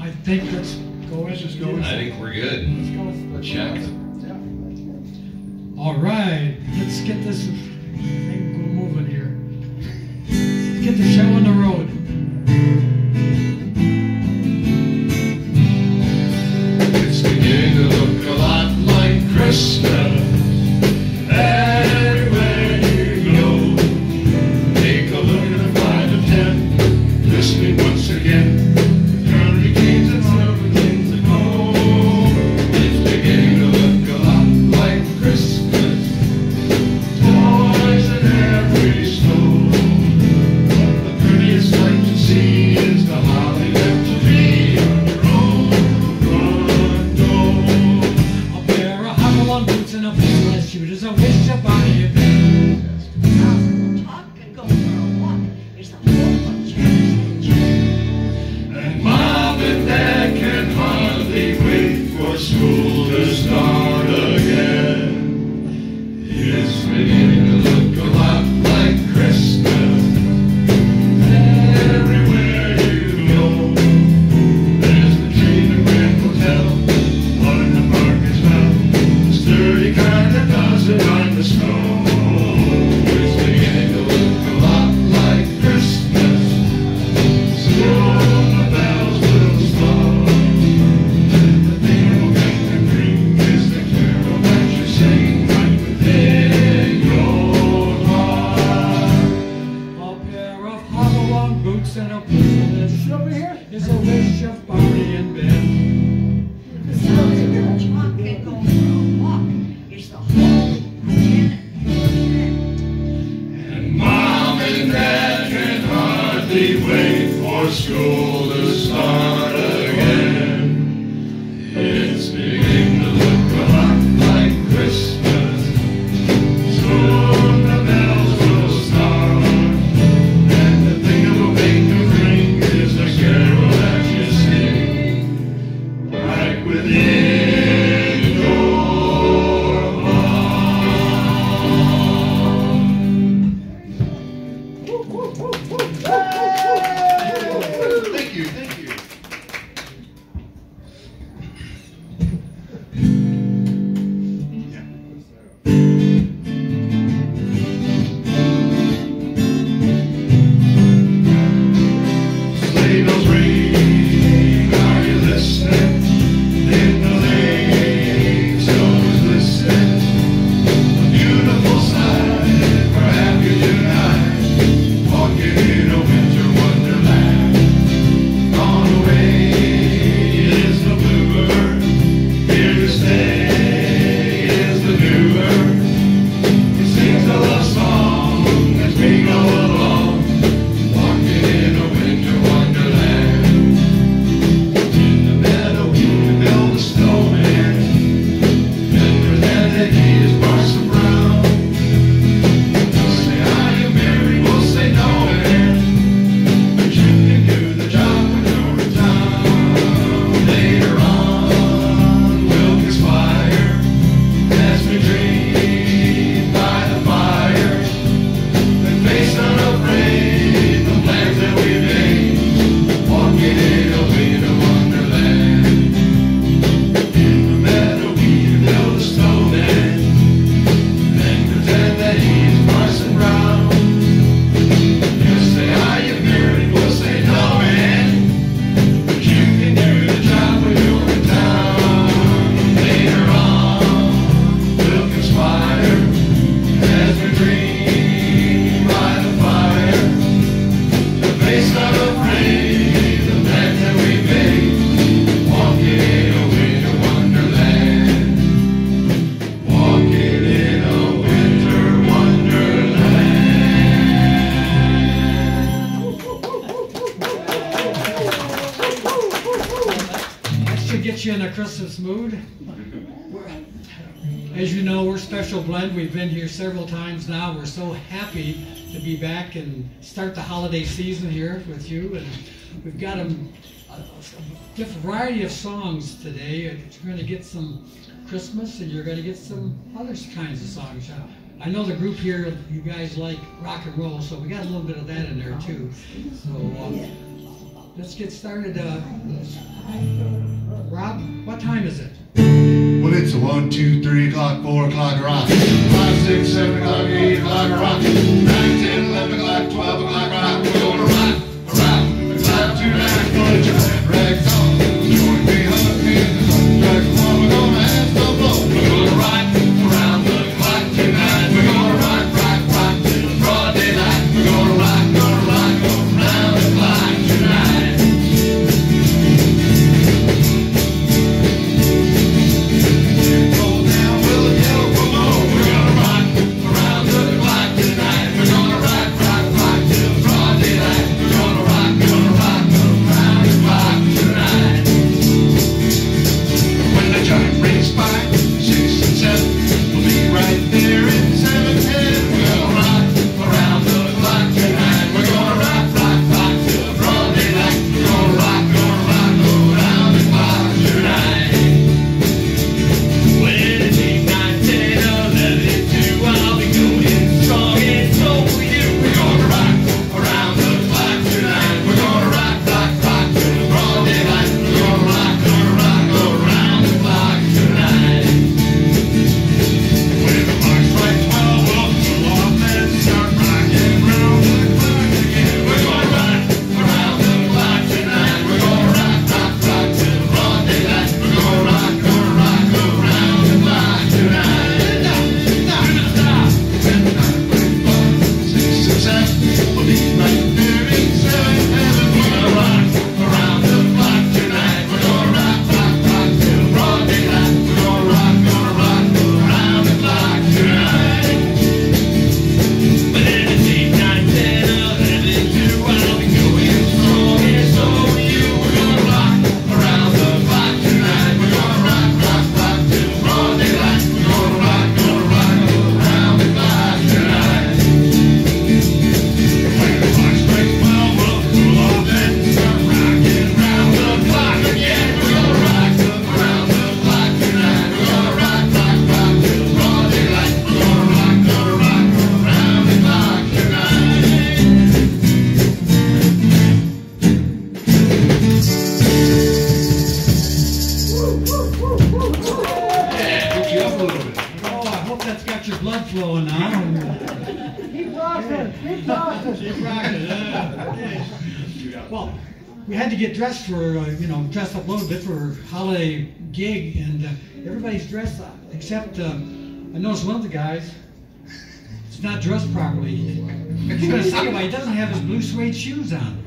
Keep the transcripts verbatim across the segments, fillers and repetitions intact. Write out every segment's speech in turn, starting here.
I think let's go ahead. Just go. I think we're good. Let's go. Let's check. All right, let's get this thing go moving here. Let's get the show on the road. It's beginning to look a lot like Christmas. Everywhere you go, take a look at the five to ten, listening once again. Early games and silver things at home. It's beginning to look a lot like Christmas. Toys in every store. But the prettiest sight to see is the holly left to be on your own front door. A pair of hop-along boots and a faceless shoe. There's a wish upon your bed. Talk and go for a walk. There's a whole of chairs and And Mom and Dad can hardly wait for school to start again. It's beginning to look a lot like Christmas. Everywhere you go, there's the tree and Grand Hotel. One in the park is found, the sturdy kind that doesn't mind the snow. It's beginning to look a lot like Christmas. Soon the bells will start, and the thing will make them ring is the carol that you sing right within your heart. A pair of hop-along boots and a faceless shoe. Over here. Is a wish of Barney and Ben. talk and go for a walk. It's the whole of Janet and And Mom and Dad can hardly wait for school to start again. It's beginning to look a lot like Christmas. Soon the bells will start, and the thing that will make them ring is the carol that you sing right within your heart. Thank you, thank you. Sleigh bells ring, are you listening? In the lane, snows glisten. A beautiful sight, we're happy tonight, walking in a winter wonderland. Gone away is the bluebird, here to stay is the new bird. He sings a love song as we go along, walking in a winter wonderland. In the meadow we can build a snowman, and pretend that he is Parson Brown. We'll say, are you married? We'll say no, man, but you can do the job when you're in town. Later on we'll conspire as we dream by the fire, and face unafraid the plans that we made, walking in a winter wonderland. In the meadow we can build a snowman, and pretend that he's Parson Brown. You say, are you married? We'll say no, man, but you can do the job when you're in town. Later on we'll conspire as we dream by the fire, to face unafraid the plans that we made, walking in a winter wonderland, walking in a winter wonderland. That should get you in a Christmas mood. As you know, we're Special Blend. We've been here several times now. We're so happy to be back and start the holiday season here with you. And we've got a, a, a different variety of songs today. You're going to get some Christmas and you're going to get some other kinds of songs. I know the group here, you guys like rock and roll, so we got a little bit of that in there too. So uh, let's get started. Uh, Rob, what time is it? Well, it's a one, two, three o'clock, four o'clock, rock. Five, six, seven o'clock, eight o'clock, rock. Nine, ten, eleven o'clock, twelve o'clock, rock. We're gonna rock around the clock tonight. Gonna giant rags on. Join me, hug me, and the track one. We're gonna have some fun. We're gonna rock around the clock tonight. We're gonna rock, rock, rock till broad daylight. We're gonna rock, gonna rock around the clock tonight. Dressed for, uh, you know, dressed up a little bit for a holiday gig, and uh, everybody's dressed up, except uh, I noticed one of the guys is not dressed properly. He's going to sing about he doesn't have his blue suede shoes on.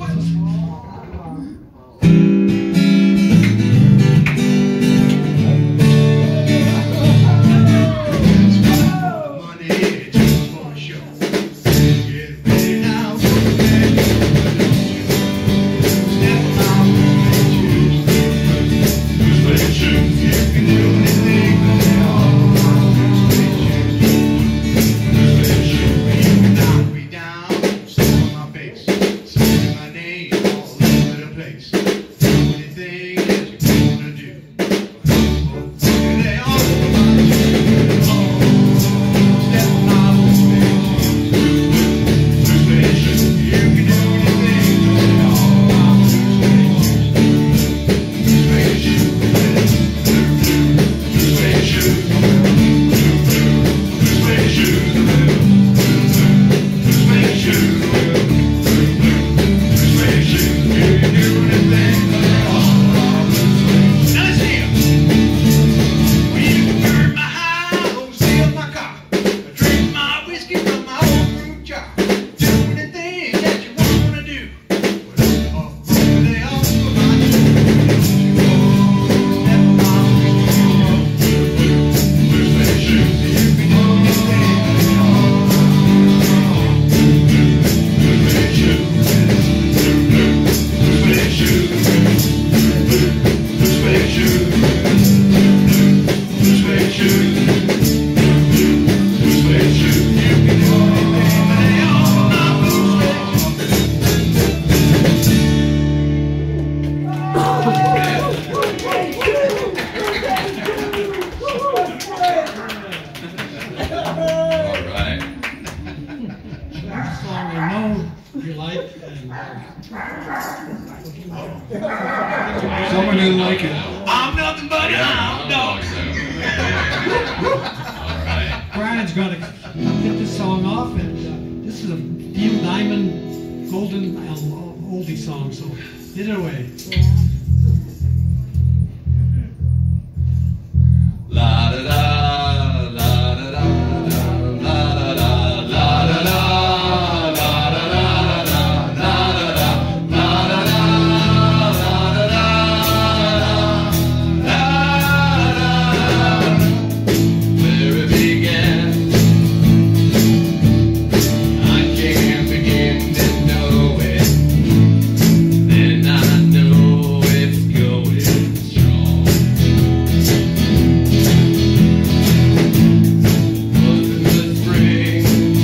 anymore. Someone didn't like it. I'm nothing but a hound dog. All right. Brian's going to get this song off, and uh, this is a Neil Diamond Golden uh, oldie song, so get it away. La da da, la da da, la da da, la da da, la da da, la da da, la da da, la da da, la da. Where it began, I can't begin to know it. Then I know it's going strong. Wasn't the spring,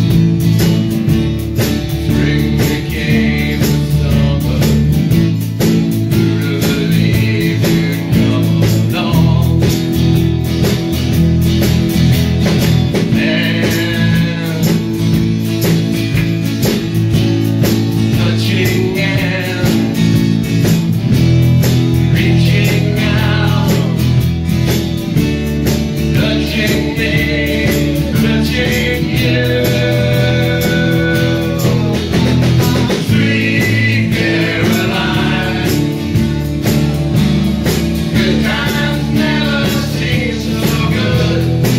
spring became the summer. Who'd believe you'd come along? And touching hands, reaching out, touching me, touching you. Sweet Caroline, good times never seem so good.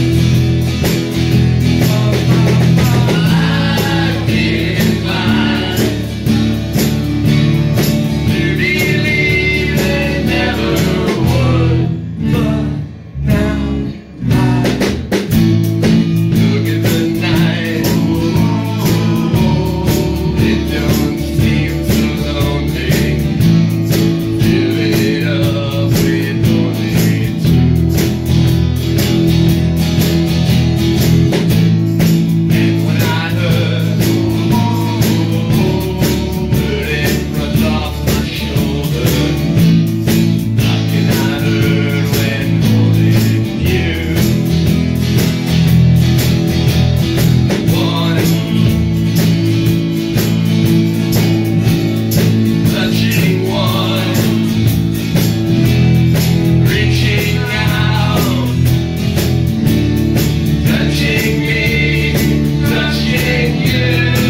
I'd be inclined to believe they never would, but now I look at the night. It don't seem so lonely. Fill it up with only two. And when I heard it runs off my shoulder, nothing I heard when holding you. One, touching one, reaching out, touching me, touching you.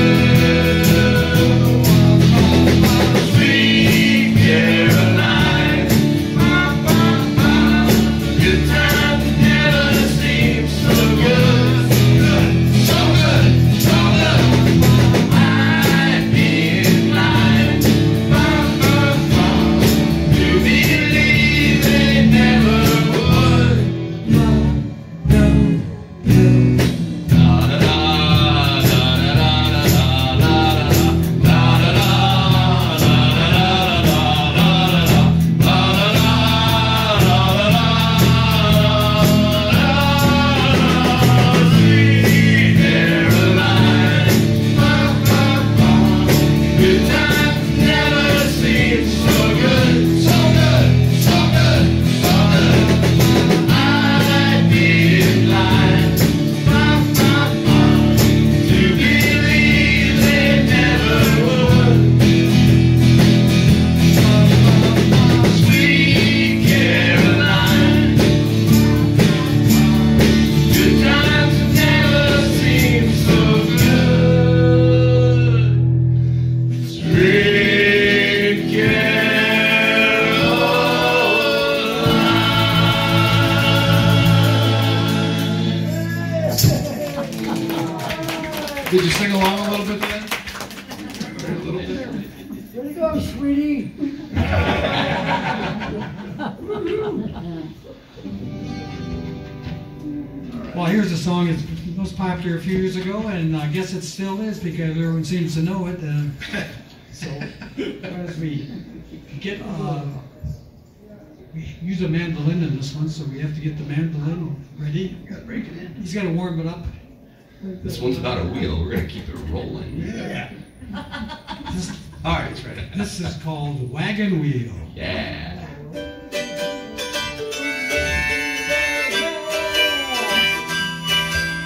Sweet Caroline, good times never seem so good, so good, so good. I'd be inclined to believe they never would. La da da, la da da da, la da da, la da da, la da da, la Sweet Caroline, good times never seem so good, so good, so good, so good. I'd be inclined to believe they never would. Sweet Caroline, good times never seem so good. Sweet Caroline. Did you sing along a little bit then? A little bit. There you go, sweetie. Well, here's a song that's most popular a few years ago, and I guess it still is because everyone seems to know it. Uh, so, as we get, uh, we use a mandolin in this one, so we have to get the mandolin ready. Gotta break it in. He's got to warm it up. This one's about a wheel. We're gonna keep it rolling. Yeah. This, All right, it's ready. this is called Wagon Wheel. Yeah.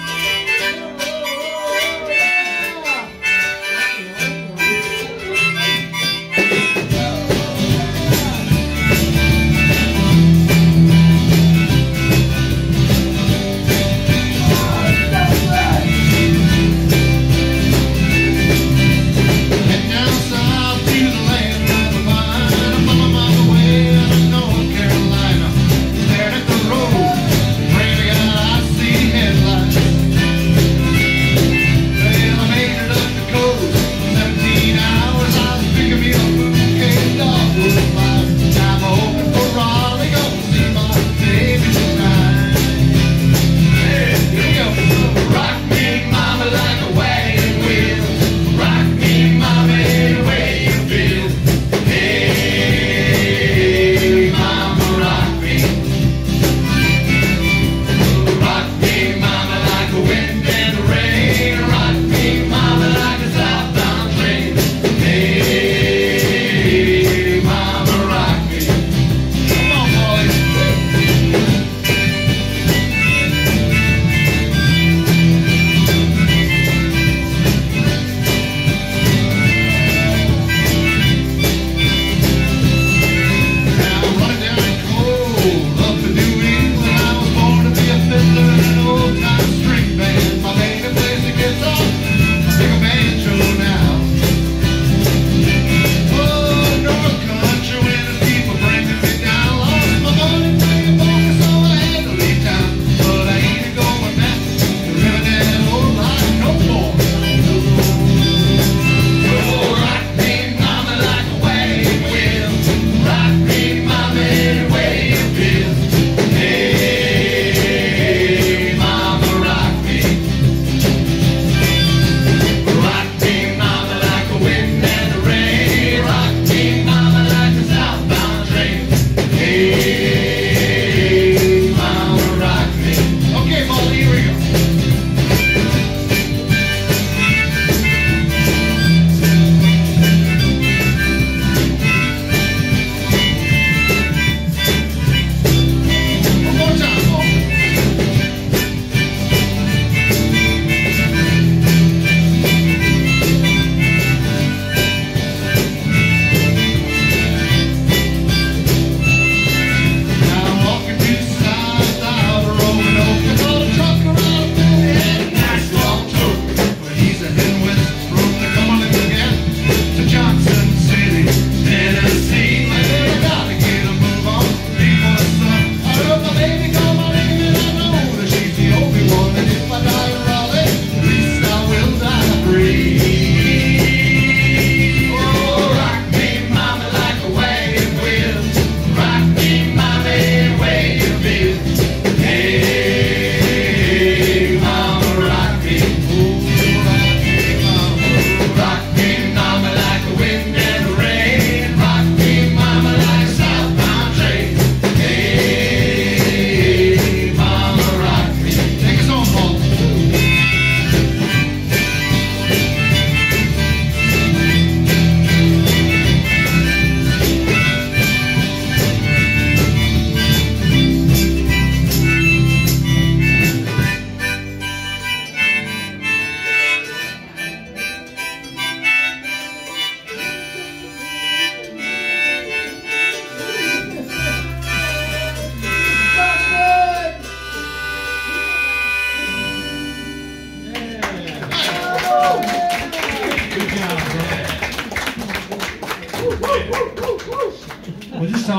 Yeah.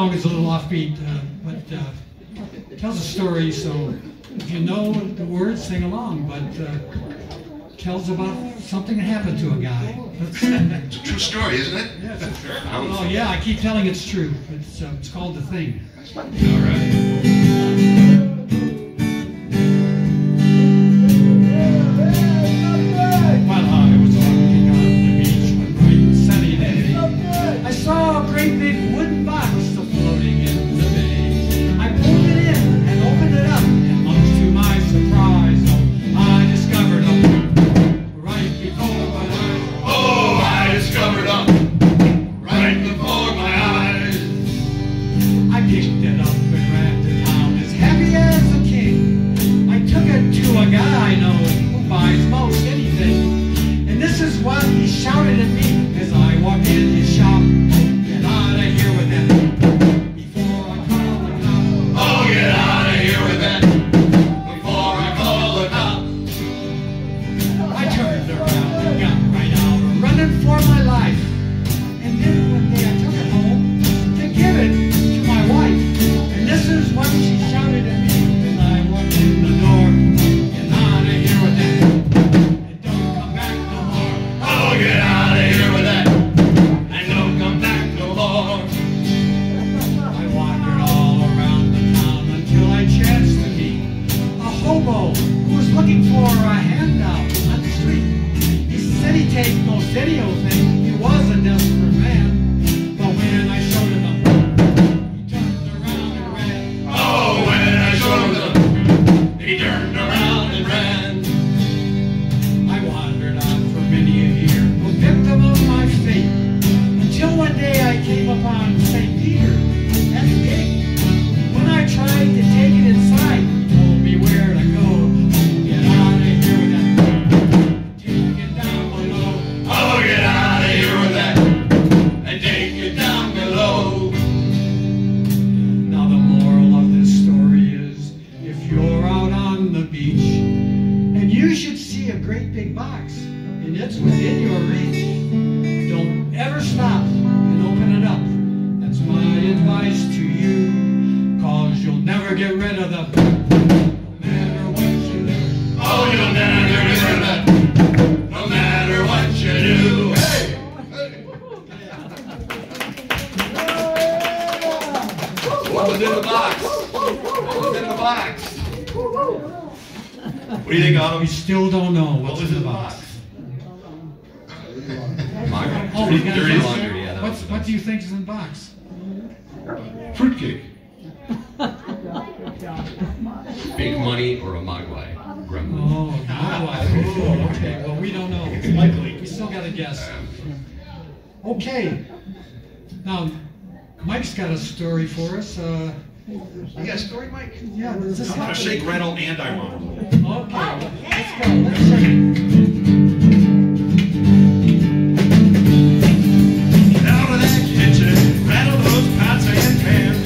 song is a little offbeat, uh, but uh, tells a story, so if you know the words, sing along, but uh, tells about something that happened to a guy. It's a true story, isn't it? Yeah, it's a- oh yeah, I keep telling it's true. It's, uh, it's called The Thing. All right. While I was walking on the beach one bright sunny day, I saw a great big wooden box floating in the bay. I pulled it in and opened it up, and much to my surprise, oh, I discovered a right before my eyes. Oh, I discovered them right before my eyes. I picked it up and ran to town as happy as a king. I took it to a guy I know who buys most anything. And this is what he shouted at me as I walked in his shop. Get out of here with that before I call the cops. Oh, get out of here with that before I call the cops. I turned around and got right out, running for my life. And then one day I took it home to give it to my wife. And this is what she shouted at me as I walked in the door. Get out of here with that, and don't come back no more. Oh, get out of here with that and don't come back no more. I wandered all around the town until I chanced to meet a hobo who was looking for a handout on the street. He said he'd take most any old thing. He was a desperate man. But when I showed him he turned around and ran. Oh, when I showed them, he turned around and ran. I wandered on for many a year, a victim of my fate, until one day I came upon Saint Peter at the gate. When I tried to take it inside, he told me where to go. Get out of here with that, take it down below. Oh, get out of here with that and take it down below. Now the moral of this story is, if you're out on the beach and you should see a great big box and it's within your reach, don't ever stop and open it up. That's my advice to you, cause you'll never get rid of them, no matter what you do. Oh, you'll never get rid of that no matter what you do. Hey! What was in the box? What was in the box? What do you think, We Autumn? still don't know What what's was in in the the box. box? Oh, we got Dirty this? laundry, yeah, that What's, was what do you think is in the box? Fruitcake. Fake money or a Mogwai gremlin. Oh, God. Oh, okay. Well, we don't know. It's likely. We still got to guess. Okay. Now, Mike's got a story for us. Uh, You got a story, Mike? yeah, does this I'm gonna happen? shake, rattle, and I want. Okay, let's go. Let's shake. Out of that kitchen, rattle those pots and pans.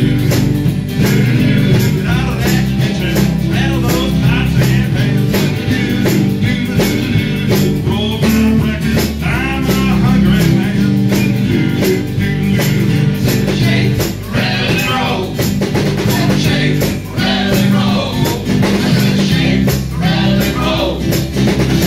Out of that kitchen, rattle those pots and pans. Roll my breakfast, I'm a hungry man. Shake, rattle, and roll. Shake, rattle, and roll. Shake, rattle, and roll.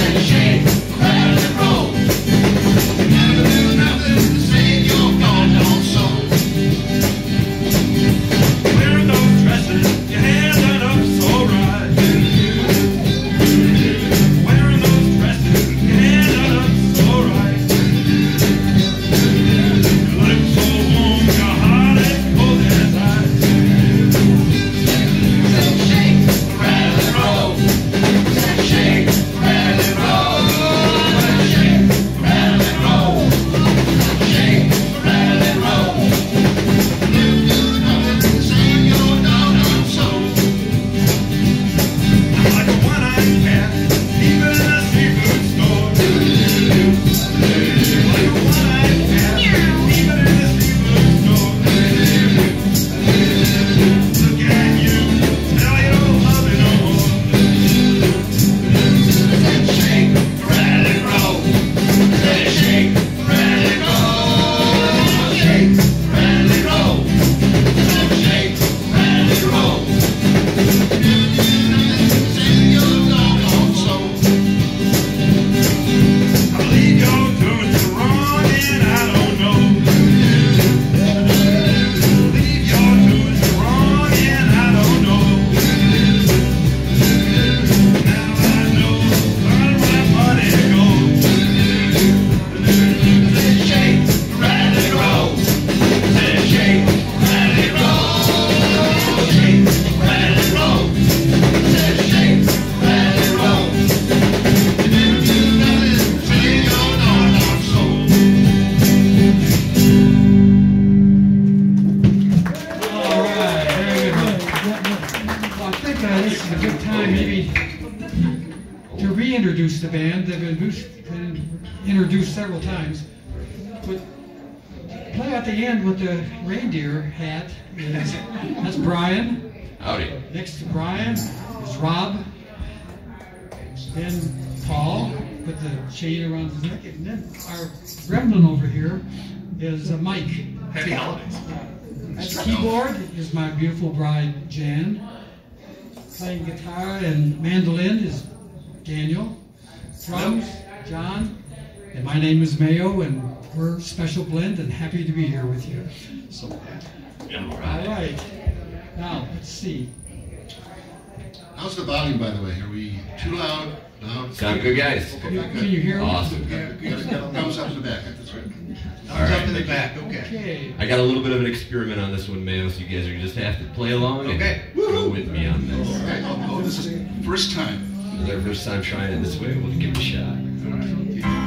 I maybe to reintroduce the band. They've been introduced- been introduced several times. But play at the end with the reindeer hat is that's Brian. Howdy. Next to Brian is Rob. Then Paul with the chain around his neck. And then our gremlin over here is uh, Mike. Happy holidays. At the keyboard is my beautiful bride, Jan. Playing guitar and mandolin is Daniel. Drums, John. And my name is Mayo, and we're Special Blend and happy to be here with you. So happy. All All right. right. Now, let's see. How's the volume, by the way? Are we too loud? Loud? Sound good, guys? Okay, good. Can you hear me? Awesome. Got got- got thumbs up in the back. That's right. All right. Up in the back, okay. Okay. I got a little bit of an experiment on this one, Mayo, so you guys are just have to play along and Okay. go with me on this. Okay. Oh, oh, this is first time. This is our first time trying it this way. We'll give it a shot. All right.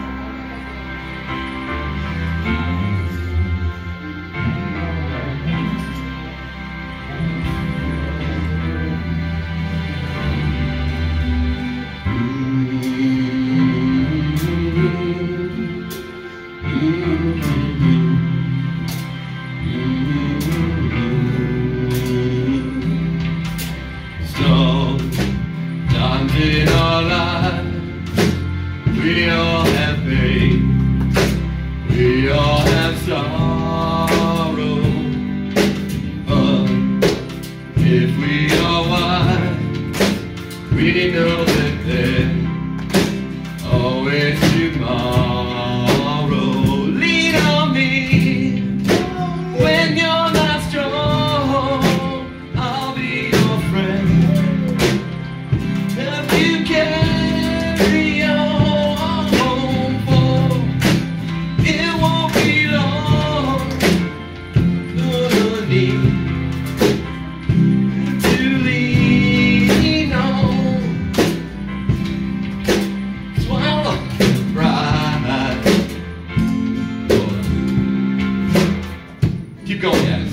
So, times in our lives, we all have pain, we all have sorrow. But if we are wise, we know that there's always tomorrow. Lean on me when you're not strong. I'll be your friend. Help you carry on, for it won't be long. Gonna need to lean on. Swallow pride. Keep going, guys.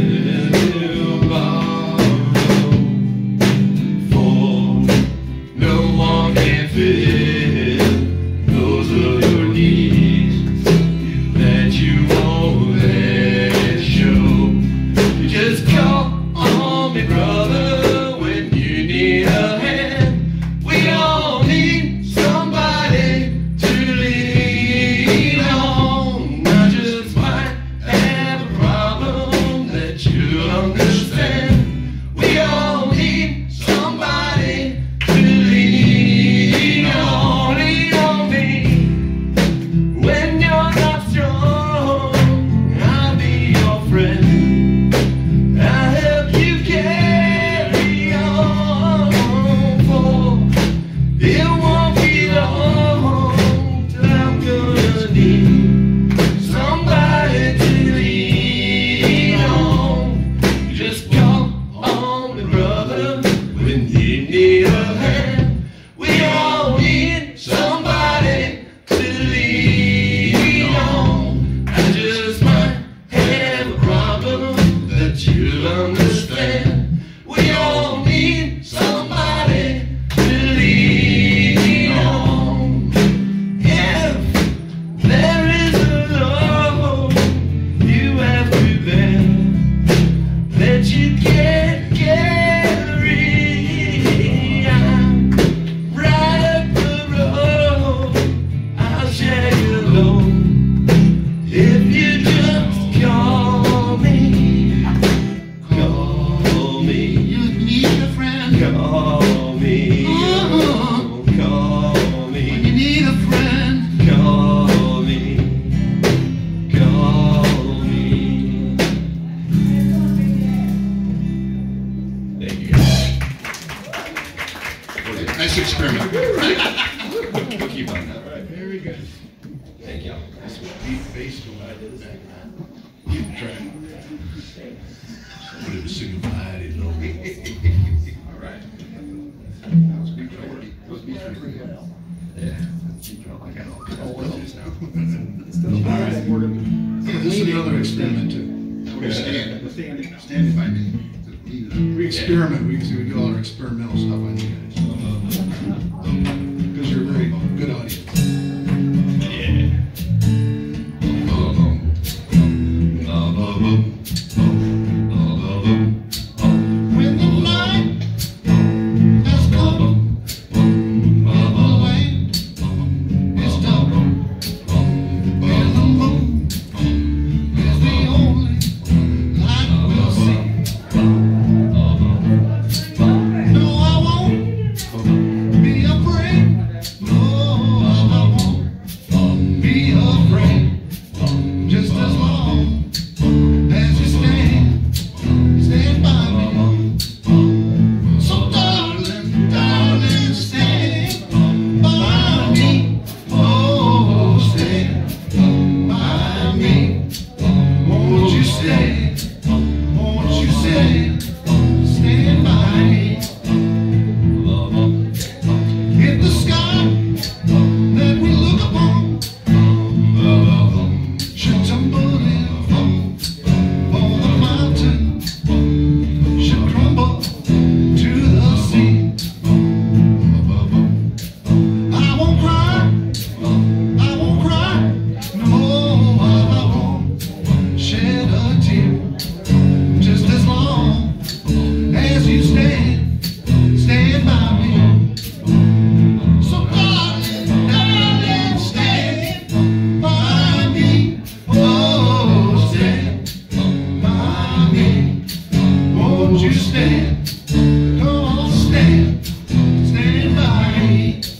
No one can fill those other needs that you won't let show. You just call on me, brother, when you need a hand. We all need somebody to lean on. I just might have a problem that you'll understand. We all need somebody to lean on. Lean on me when you're not strong. I'll be your friend. I'll help you carry on, for it won't be long till I'm gonna need somebody to lean on. Just call on me, brother, when you need a hand. We all need somebody to lean on. I just might have a problem that you'll understand. We all need somebody to lean on. If there is a load you have to bear that you can't carry, I'm right up the road. I'll share your load if you just call me. Call me. You need a friend. Call me. Oh. Call me. You need a friend. Call me. Call me. Thank you, guys. Nice experiment. We'll keep on that. Very good. Thank you. That's what deep bass to what I did back then. Keep track. Somebody was singing Friday, though. All right. That was good trouble. Those beats were pretty good. Yeah. I got all kinds of buttons now. All right. So this is another experiment too. We're gonna stand. Stand if I may. We experiment. We, we do all our experimental stuff on you guys. Because you're a very good audience. When the night has come and the light is dark, and the moon is the only light we'll see. No, I won't be afraid. No, I won't be afraid. Just as long as you stand, stand by me. So darling, darling, stand by me. Oh, stand by me. Won't you stand? Won't you stand? Stand by me. If the sky that we look upon should tumble and fall, or the mountain should crumble to the sea, I won't cry, I won't cry, no, I won't shed a tear, just as long as you stand, stand by me. So darling, darling, stand by me. Oh, stand by me. Won't you stand? Come on, stand, stand by me.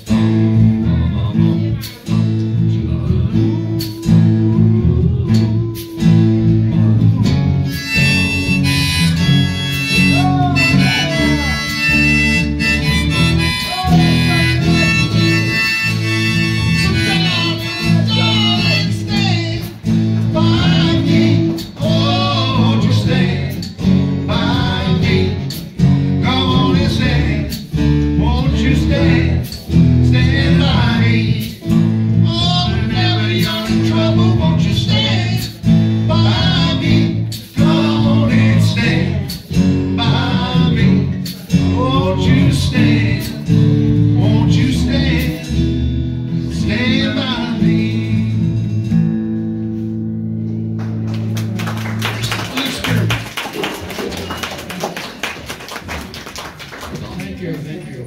Thank you, thank you.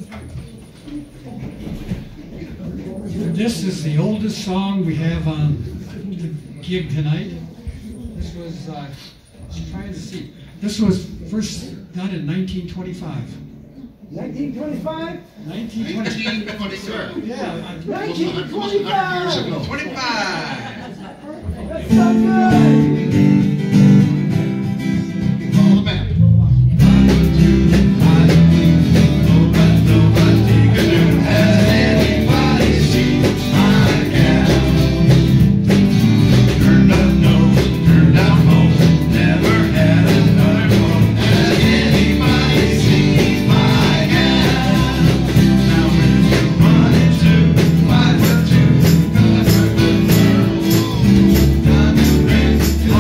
This is the oldest song we have on the gig tonight. This was, uh, just trying to see. This was first done in nineteen twenty-five. nineteen twenty-five? nineteen twenty-five. Yeah. I- nineteen twenty-five! Twenty-five. That's so good! On the map. Now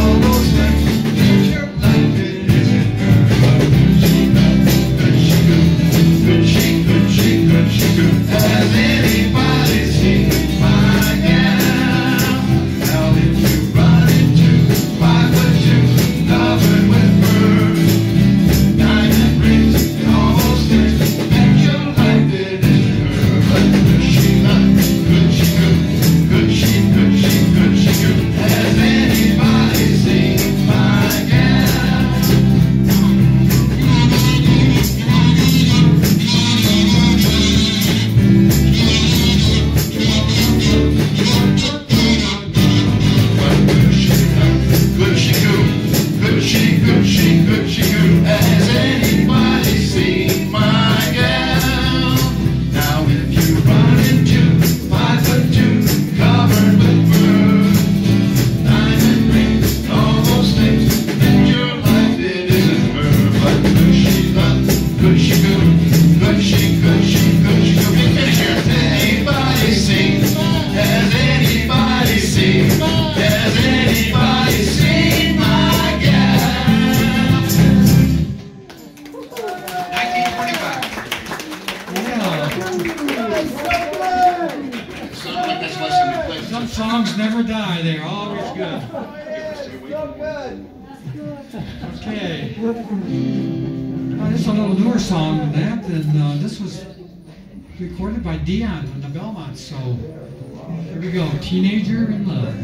they are always good. Oh, yeah, so good. Okay. Well, this is a little newer song than that, and uh, this was recorded by Dion on the Belmont. So here we go, Teenager in Love.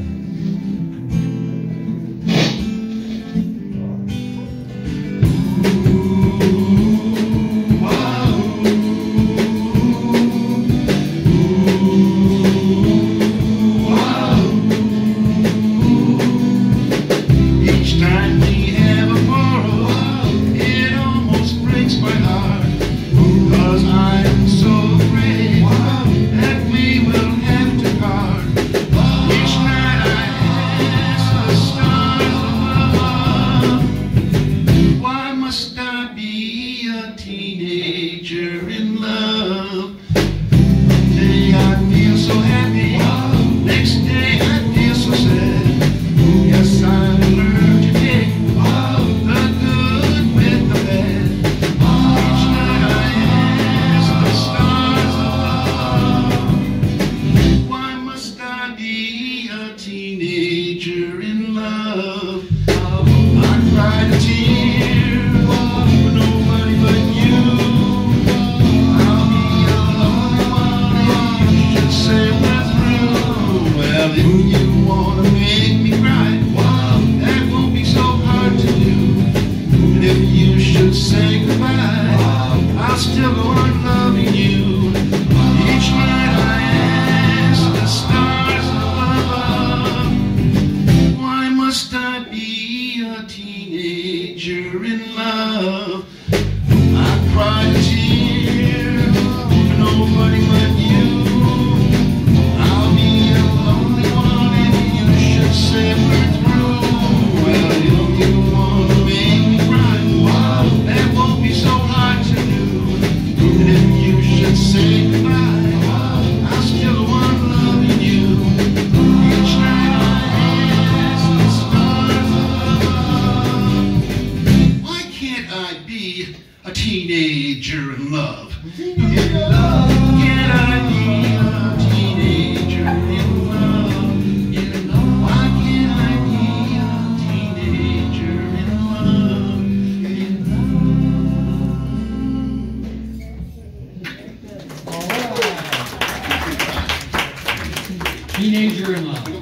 Teenager in Love.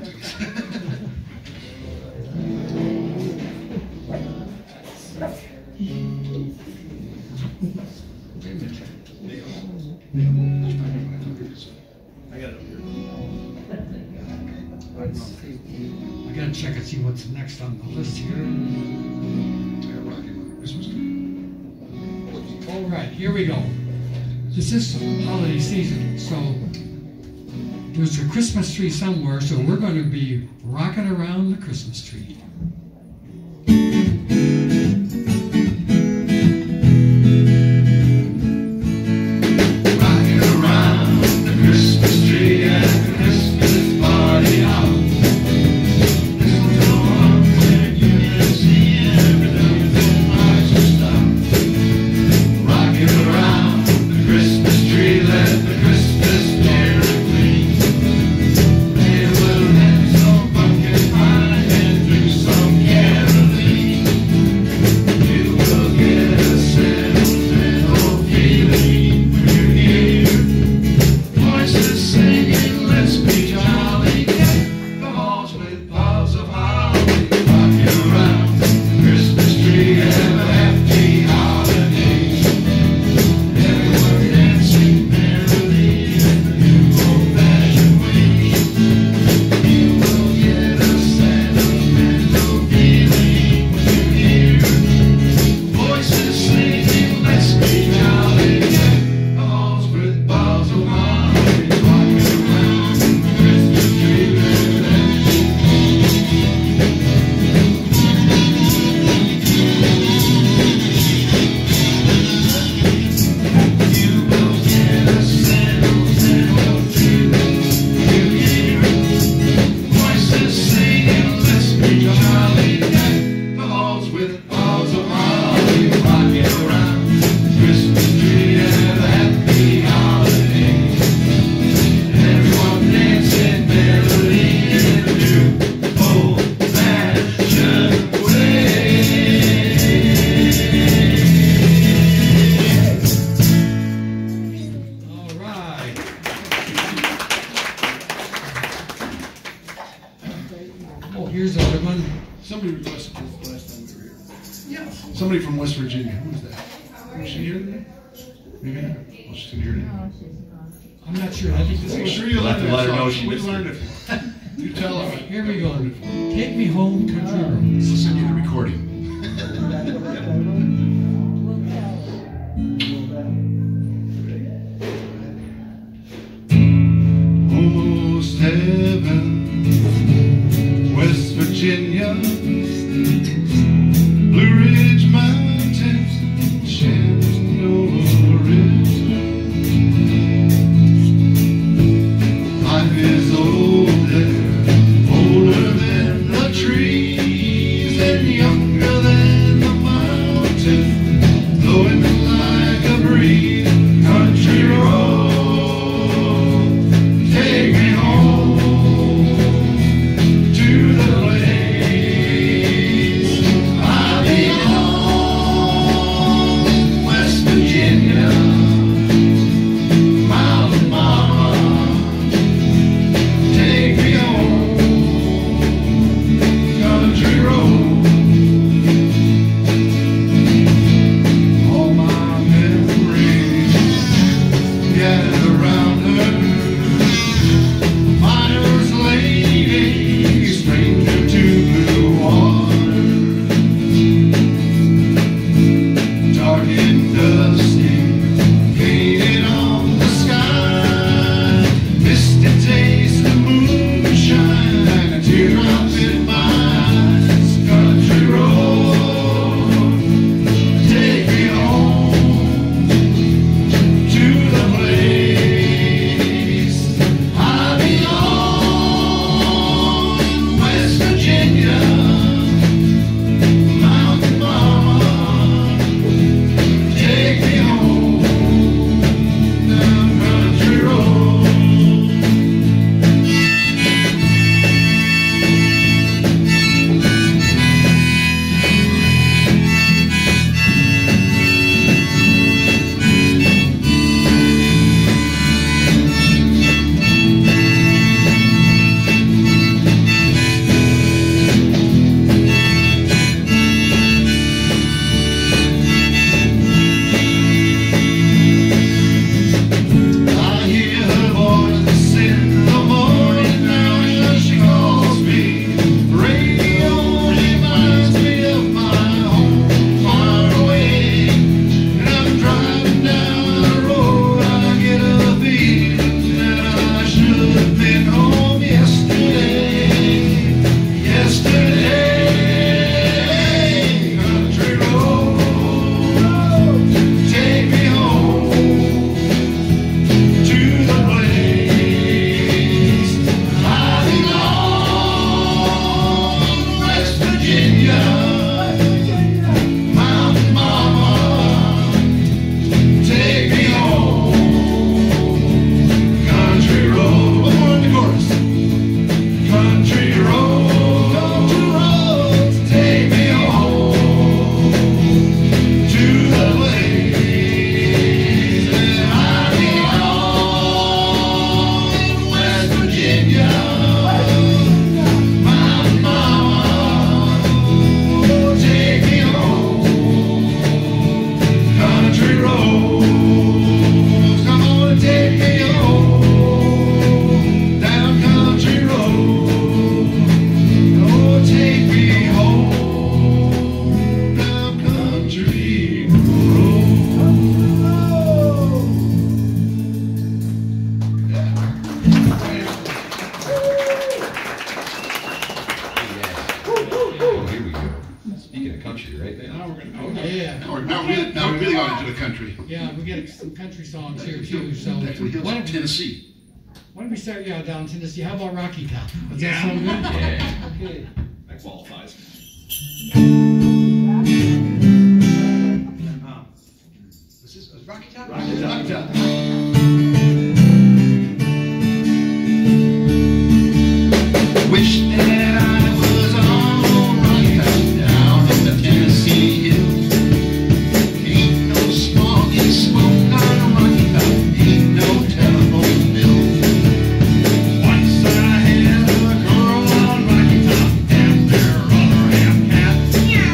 I gotta check and see what's next on the list here. All right, here we go. This is holiday season, so there's a Christmas tree somewhere, so we're going to be rocking around the Christmas tree. Rocking around the Christmas tree at the Christmas party out. Listen to the ones that you can see everything that lights will stop. Rocking around the Christmas tree, let the Christmas spirit ring. They will have some pumpkin pie and do some Somebody from West Virginia. Who is that? Is she here today? Maybe not. Well, she's here today. I'm not sure. I think this Make was. sure you We'll have learn to let that her know song. she We missed learned it. it. You tell her. Here we go. Take me home, country roads. We'll send you the recording. Almost heaven, West Virginia, Blue Ridge Mountains, Shenandoah River. Life is old there, older than the trees and younger than the mountain, blowing like a breeze. Country road, take me home to the place I belong. West Virginia, Mountain Mama, take me home, country road. All my memories gather around her. Miner's lady, stranger to blue water. Dark and dusty, painted on the sky. Misty taste of moonshine, a teardrop in my eyes. Country road, take me home to the place I belong. West Virginia, Mountain Mama, take me home down country road. I hear her voice in the morning now as she calls me. Radio reminds me of my home far away. And I'm driving down the road, I get a feeling that I should have been home yesterday. Yesterday, country road, take me home to the place I belong. West Virginia, Mountain Mama, take me home. Country road, one more in the chorus. Country road, country road, take me home to the place that I belong. West Virginia, Mountain Mama, take me home. Country roads, come on and take me home down country road. Oh, take me home down country road. Oh, here we go. Speaking of country, right there. Now we're gonna go. Yeah. Now we're, now we're really, now we're really going into the country. Yeah, we got some country songs here too. So Actually, why don't, Tennessee. why don't we start? Yeah, down in Tennessee. How about Rocky Top? Does that sound good? Yeah. Okay. That qualifies. This is uh, Rocky Top? Rocky Top. Rocky Top. Wish that I was on Rocky Top down in the Tennessee hills. Ain't no smog and smoke on Rocky Top. Ain't no telephone bill. Once I had a girl on Rocky Top, half bear, other half cat.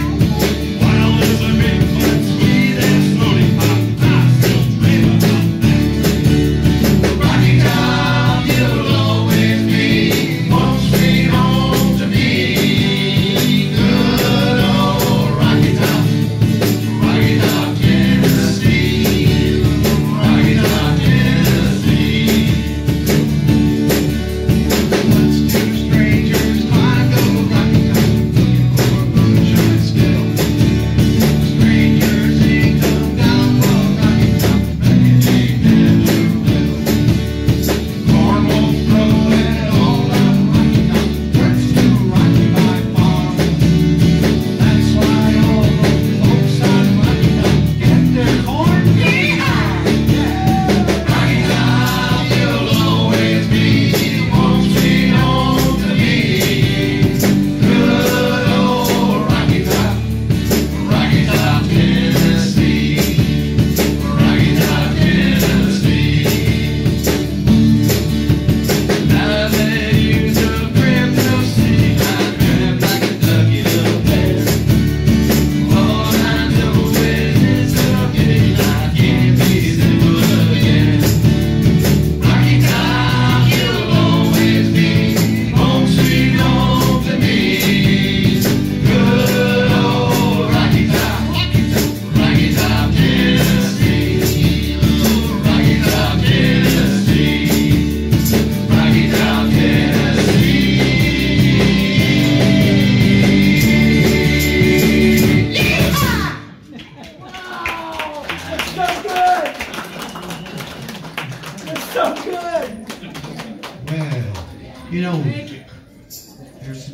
You know, there's,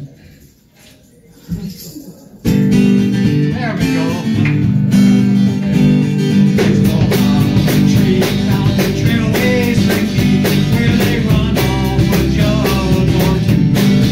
there we go. Tree down the trailways, where they run off with your door too.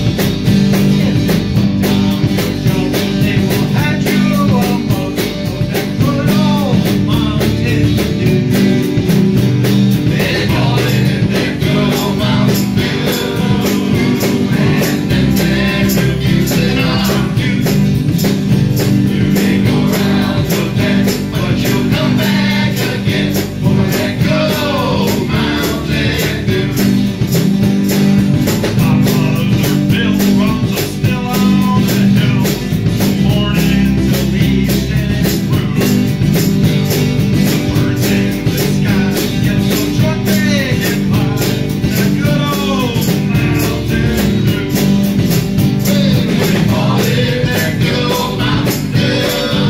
They will hand you a mug of that good old Mountain Dew. They call it that good old Mountain Dew, and then they refuse it on you. You may go round the bend, but you'll come back again for that good old Mountain Dew. My mother Bill runs a still on the hill, from morning till evening it's through. The birds in the sky get so drunk they get by that good old Mountain Dew. They call it that good old Mountain Dew,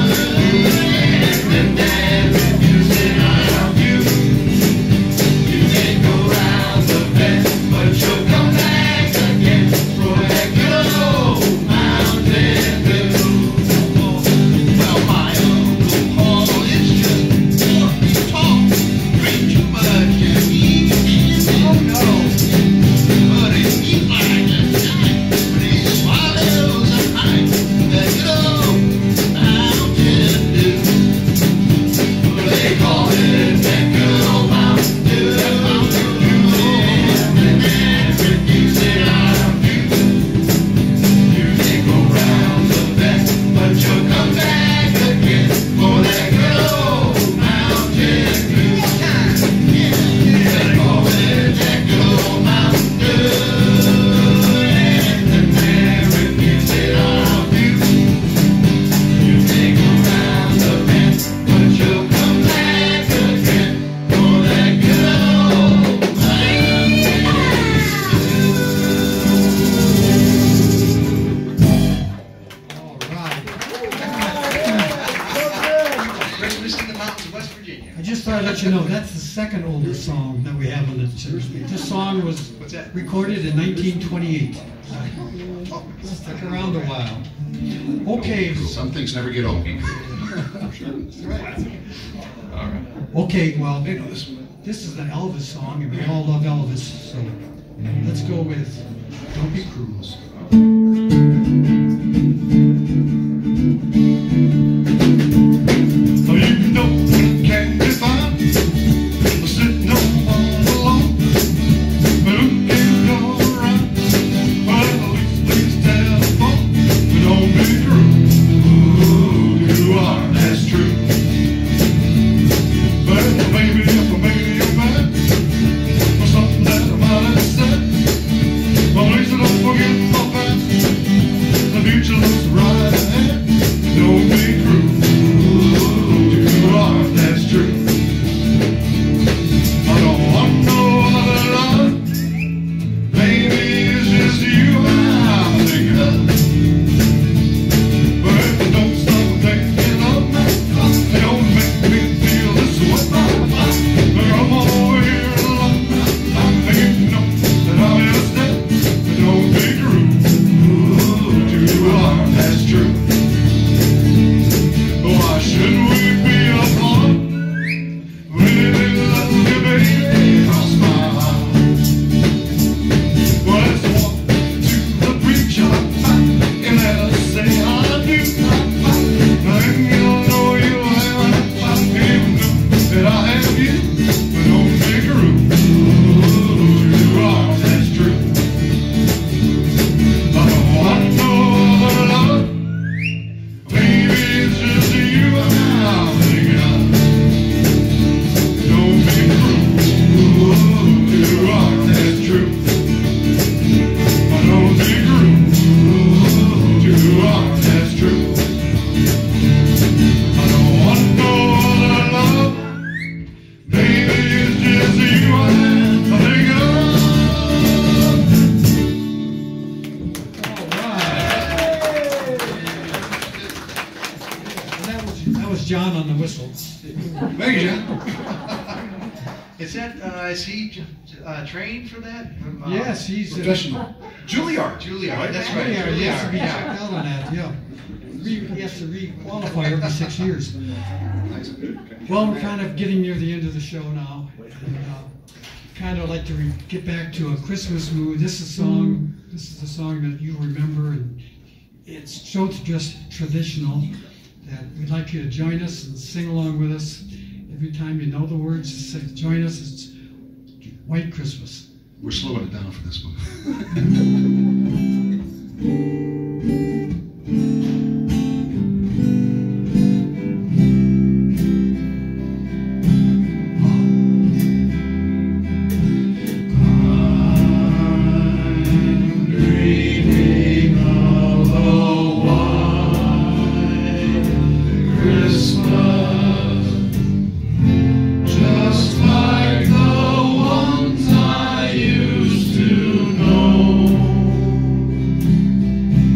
and then refuse it on you. You may go round the bend, but you'll come back again for that good old Mountain Dew. Well, my Uncle Paul is just talky talk, drink too much and eat anything. Oh no! But he eat like a giant, but he swallows a pint of that good old Mountain Dew. They call it that good old Mountain Dew, that Mountain Dew, and then refuse it on you. You may go round the bend, but you'll come back again for that good old Mountain Dew. They call it that good old Mountain Dew, and then refuse it on you. You may go round the bend, but you'll come back again for that good old All right. Christmas in the mountains of West Virginia. I just thought I'd let you know, that's the second oldest song that we have on the church. This song was What's that? recorded in nineteen twenty-eight. Stuck around a while. Okay, Some things never get old. All right. okay, well, They know this one. this is an Elvis song, and we all love Elvis, so let's go with Don't Be Cruel. Oh, you know it can be fun, sitting on the lawn, but who can go around? Well, at least please telephone, but don't be cruel. Ooh, you are, that's true. Well, maybe if I made you mad for something that I might have said, well, at least don't forget my past. The future looks right ahead. Don't be cruel. You are, that's true. I don't want no other love. Maybe it's just you I'm thinking of. But if you don't stop thinking of me, you don't make me feel this way. Come over here and love me. And you know that I'm innocent. Don't be cruel. You are, that's true. Why should we be apart? Really love you, baby, cross my heart. Well, let's walk to the preacher and let us say I do. And you'll know you'll have even know that I have you. But don't be cruel. You are, that's true. I don't want no other love. Maybe it's just you I'm thinking of. Don't be cruel. You are, that's true. I don't be cruel. You are, that's true. I don't want no other love. Maybe it's just you I'm thinking of. All right. That was, that was John on the whistle. Thank you, John. Is that, uh, is he, uh, uh, trained for that? From, uh, Yes, he's a- Professional. Juilliard. Juilliard, that's right. Yeah, he has to be Juilliard, checked out on that, yeah. Re- He has to re-qualify every six years. Well, we're kind of getting near the end of the show now. And, uh, kind of like to re- get back to a Christmas mood. This is a song, this is a song that you remember, and it's so just traditional that we'd like you to join us and sing along with us. Every time you know the words, just say, join us. It's White Christmas. We're slowing it down for this one. Dreaming of a white Christmas, just like the ones I used to know.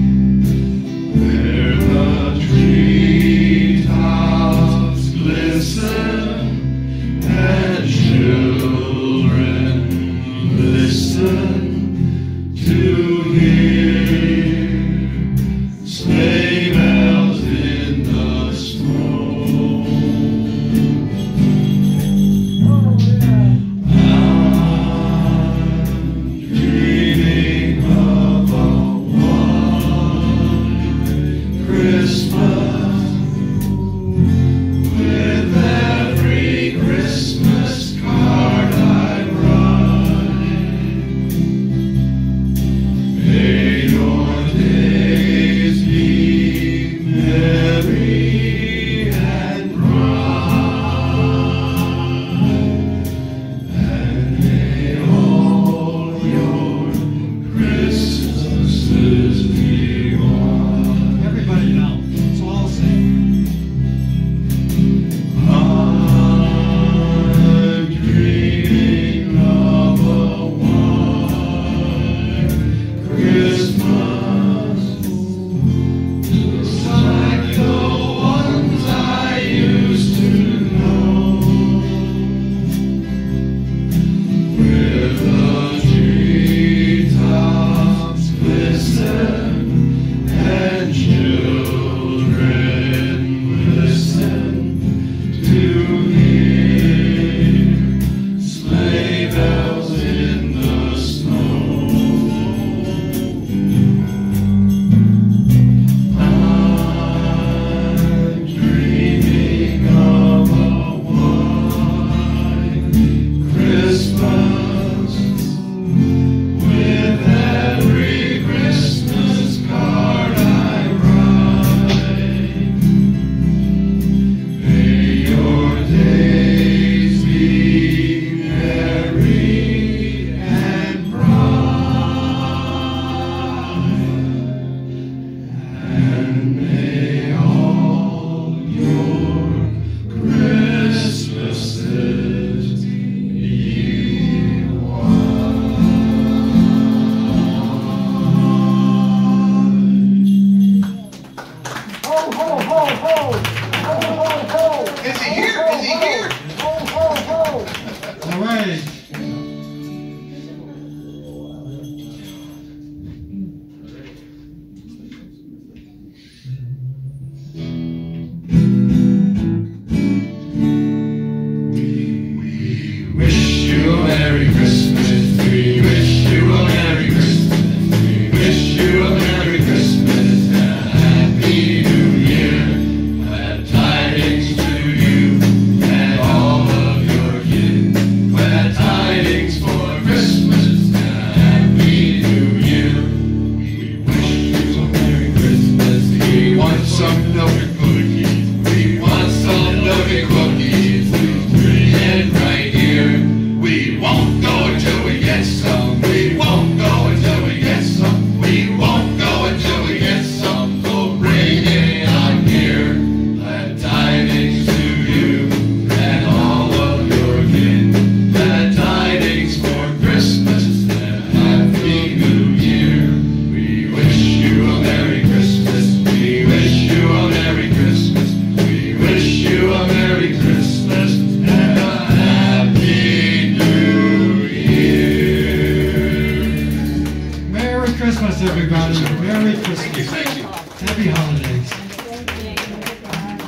Christmas, everybody. Merry Christmas. Thank you. Happy holidays.